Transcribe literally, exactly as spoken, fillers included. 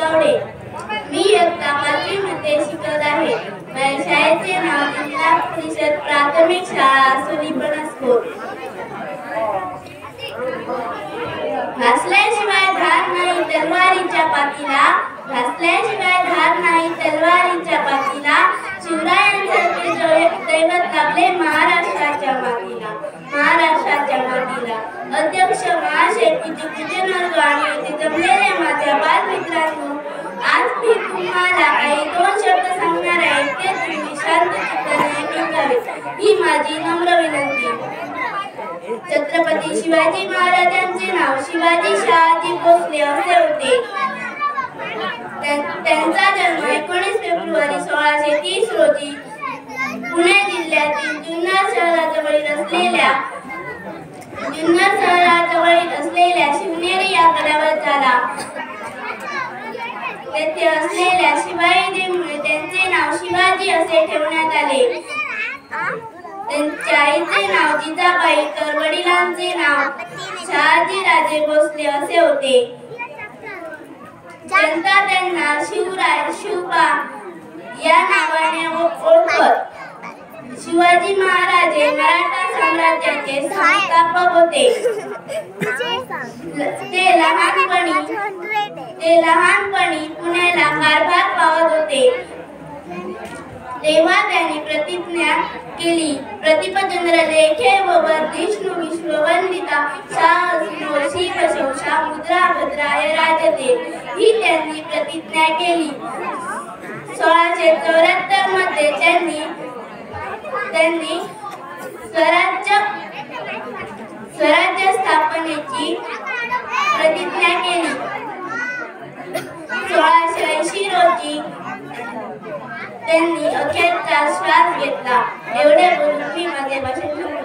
नागवडे. मी इयत्ता पाचवी मध्ये शिकत आहे. माझ्या शाळेचे नाव जिल्हा परिषद प्राथमिक शाळा सुली पणसकोट. घासल्याशिवाय धार नाही तलवारीच्या पातीला, घासल्याशिवाय धार नाही तलवारीच्या पातीला, शिवरायांसारखे दैवत लाभले महाराष्ट्राच्या मातीला, महाराष्ट्राच्या मातीला. अध्यक्ष महाशेठीचे पूजन वर्ग आणि येथे जमलेले माझ्या बालमित्रांनो, आज मी तुम्हाला काही दोन शब्द सांगणार आहे. ते तुम्ही शांत चित्ताने ऐकावे ही माझी नम्र विनंती. छत्रपती शिवाजी महाराजांचे नाव शिवाजी शहाजी भोसले असे होते. त्यांचा जन्म एकोणीस फेब्रुवारी सोळाशे तीस रोजी पुणे जिल्ह्यातील जुन्नर शहराजवळील असलेल्या जुन्नर शहराजवळील असलेल्या शिवनेरी या गडावर झाला. तेथे असलेल्या शिवाई देवीमुळे त्यांचे नाव शिवाजी असे ठेवण्यात आले. त्यांच्या आईचे नाव जिजाबाई तर वडिलांचे नाव शहाजी राजे भोसले असे होते. जनता त्यांना शिवराय शिवबा या नावाने ओळखत. शिवाजी महाराज हे मराठा साम्राज्याचे संस्थापक होते. ते लहानपणी ते लहानपणी पुण्याला कारभार पाहत होते. तेव्हा त्यांनी प्रतिज्ञा केली, प्रतिपचंद्र लेखे व वर्धिष्णु विश्ववंदिता शाहनो शिवशोषा मुद्रा भद्राय राजते ही त्यांनी प्रतिज्ञा केली. सोळाशे चौऱ्याहत्तर मध्ये त्यांनी त्यांनी स्वराज्य स्वराज्य स्थापनेची प्रतिज्ञा केली. सोळाशे ऐंशी रोजी त्यांनी अखेरचा श्वास घेतला. एवढे बोलून मी माझे भाषण